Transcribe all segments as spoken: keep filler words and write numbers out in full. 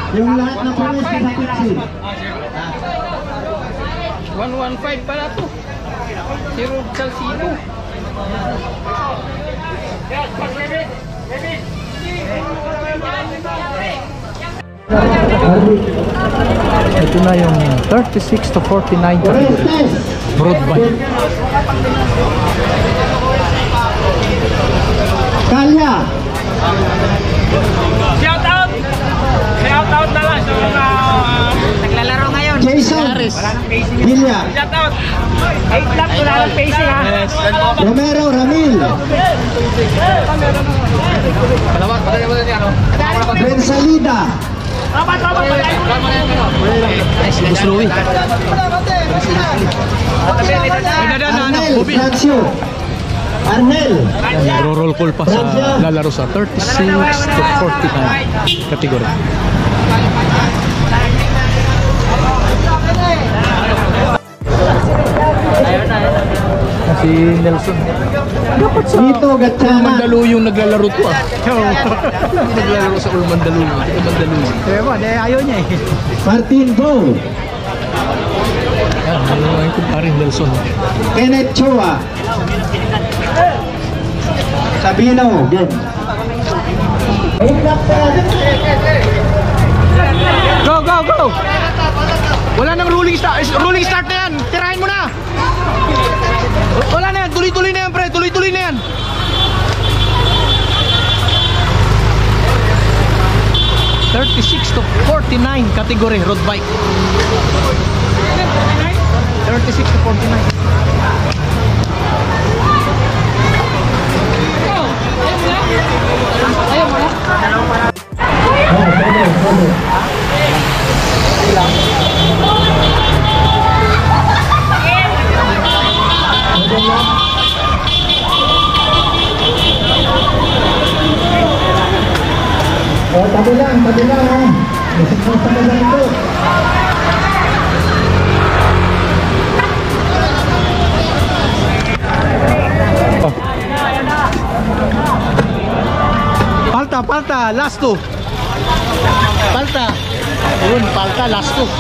Yung lahat na pumis sa pitsi. one one five pala to. Zero Salsino. Ito na yung thirty-six to forty-nine Broadband. Kalya. Shout out! Shout out na lang sa mga naglalaro ngayon. Jason. Hilya. Shout out! eight lap, wala lang pacing ha. Romero Ramil. Palawat, pala naman niya, no? Bensalida. Tama, tama, Boss Louie. Arnel Francio. Arnel. Nagro-roll call pa sa lalaro sa thirty-six to forty-nine kategory. Si Nelson. Dapat sa Dito Gatchana. Mandalo yung naglalaro to ah. Naglalaro sa Mandalo. Ito Mandalo. Ewan, eh, ayaw niya eh. Martin Go. Yan, ano yung kumparing Nelson. Kenneth Chua. Sabino. Yan. Go, go, go! Wala nang rolling start. Rolling start na yan. Tirahin mo na. Wala na yan. Tuloy-tuloy na yan, pre. Tuloy-tuloy na yan. thirty-six to forty-nine category road bike. thirty-six to forty-nine. Ayaw mo na? Oh, tabi lang, tabi lang ha. Masakit sa tabi lang ito. Oh. Palta, palta, last two. Palta. Yun, palta, last two.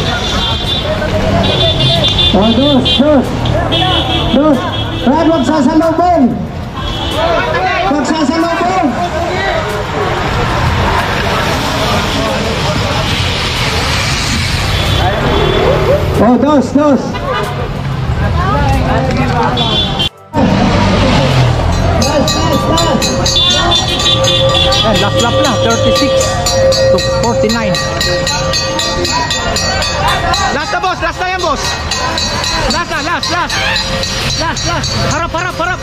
Oh, dos, dos. Dos. Brad, wag sasalubong. Wag sasalubong. Oh, dos, dos. Yan, last lap na, thirty-six to forty-nine. Last na boss, last na yan boss. Last na, last, last. Last, last. Harap, harap, harap.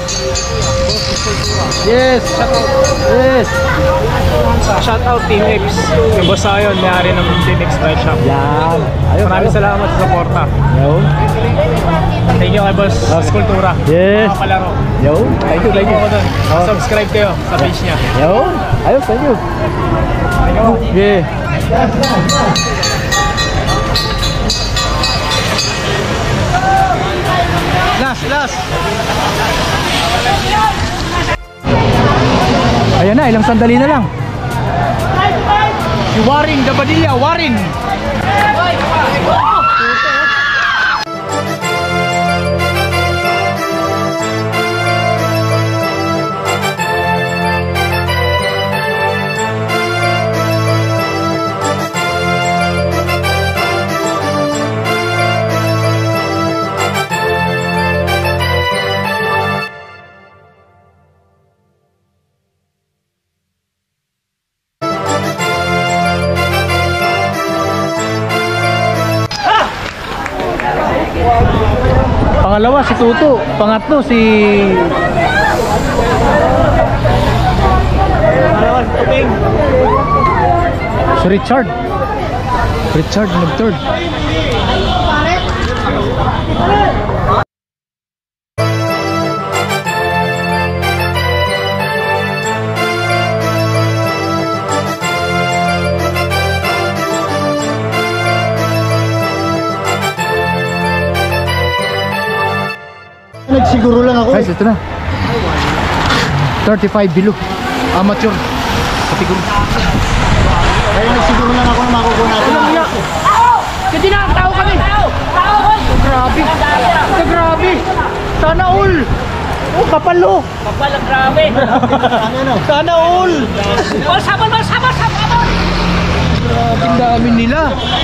Yes, yes. Shout out Team X. Yung boss ayon, may-ari ng Team X Bike Shop. Yan. Ayun, Maraming salamat sa suporta. Yun. Thank you kay boss Skulptura. Yes. Mga kalaro. Yun. Thank you, thank you. Oh. Subscribe kayo sa page niya. Yun. Ayun, thank you. Thank you. Yeah. Last, last. Ayan na, ilang sandali na lang. Si Warin, Dabadilla, Warin. Pangalawa si Tuto, pangatlo si Pangalawa si Tuping. si Richard. Richard nag-third. Nagsiguro lang ako. Guys, ito na. thirty-five below. Amateur. Kategori. Kaya nagsiguro lang ako na makuha Kasi na, tao kami! Oh, grabe! Ito, grabe! Sana all! Oh, kapalo! Kapal ang grabe. Sana all! Oh, sabon mo, sabon, sabon. Grabe, ang dami nila!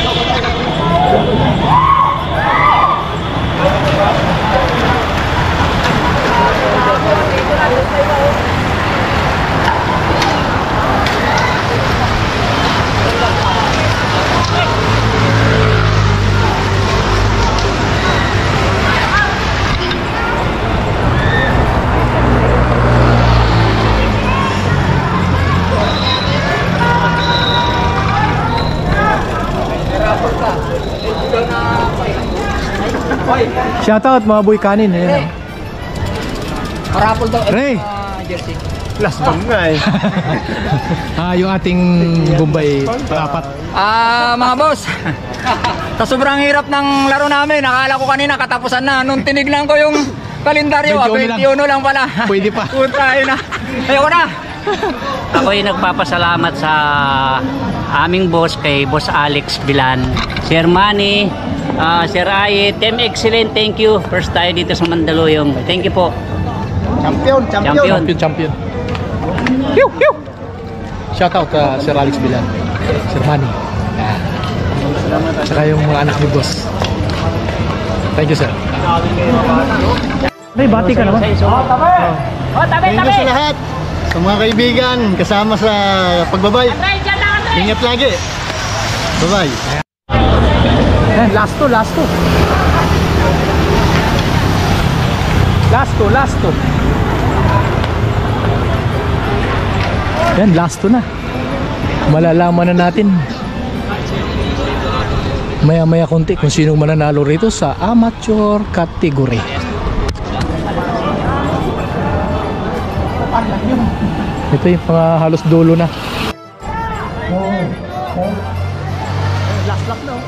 Shoutout mga boy kanin. Ayan. Parapol daw. Ray! Jersey. Last bang nga eh. Ah, yung ating Bombay apat. Ah, mga boss. Sa sobrang hirap ng laro namin, akala ko kanina katapusan na. Nung tinignan ko yung kalendaryo, twenty-one lang pala. Pwede pa. Puta na. Ayoko na. Ako'y nagpapasalamat sa aming boss kay Boss Alex Bilan, Sir Manny, uh, Sir Aye, Team Excellent, thank you. First tayo dito sa Mandaluyong. Thank you po. Champion, champion. Champion. Champion, champion. Hiu, hiu. Shoutout uh, Sir Alex Bilan, Sir Manny. Yan. Saka yung mga anak ni boss. Thank you, sir. May bati ka naman. Oh, tabi. Oh, tabi, Thank you tabi. sa lahat. Sa mga kaibigan, kasama sa pagbabay. Andre, dyan lang, Andre. Ingat lagi. Bye-bye. Yan, last to, last to. Last to, last to. Yan, last to na. Malalaman na natin maya-maya konti kung sinong mananalo rito sa amateur category. Ito yung mga halos dulo na. Last lap na.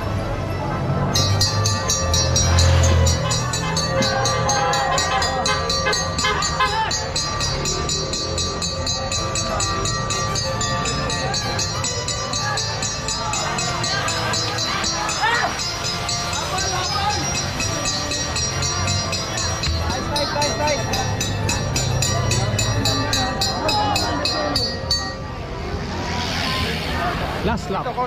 Last lap.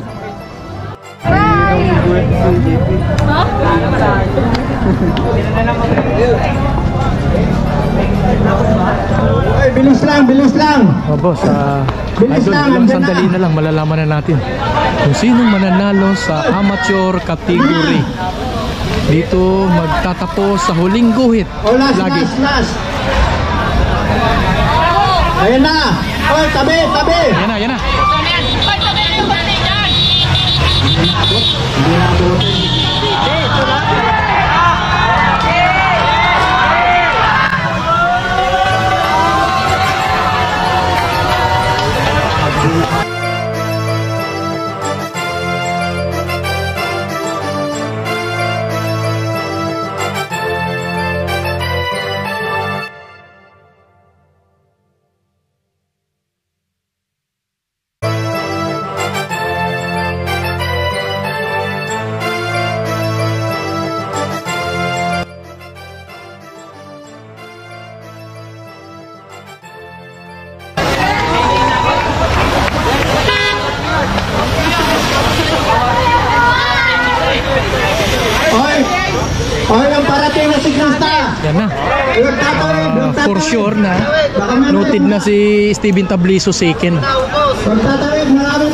Ay, bilis lang, bilis lang. Oh, boss, uh, Bilis idol, lang, ilang andyan sandali na. na lang malalaman na natin kung sinong mananalo sa amateur category. Dito magtatapos sa huling guhit. O, last, lagi. last, last. Ayan na. Oy, tabi, tabi. Yan na, yan na. Oy, oy, ang parating na signasta. Yan na. Yung tatawid, yung Uh, for tatawid. sure na Baka may- noted na si Steven Tabliso second. Yung tatawid, marami